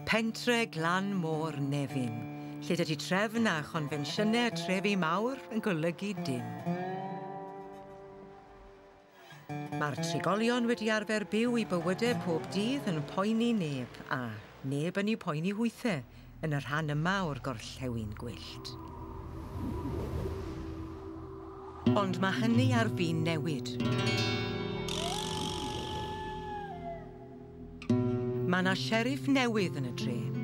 Pentre glan môr Nefyn, lle dydy trefn a chonfensiynau trefi mawr yn golygu dim. Mae'r trigolion wedi arfer byw I bywydau pob dydd yn poeni neb, a neb yn i'w poeni hwythau yn y rhan yma o'r gorllewin gwyllt. Ond mae hynny ar fin newid. Mae 'na sheriff newydd yn y tre.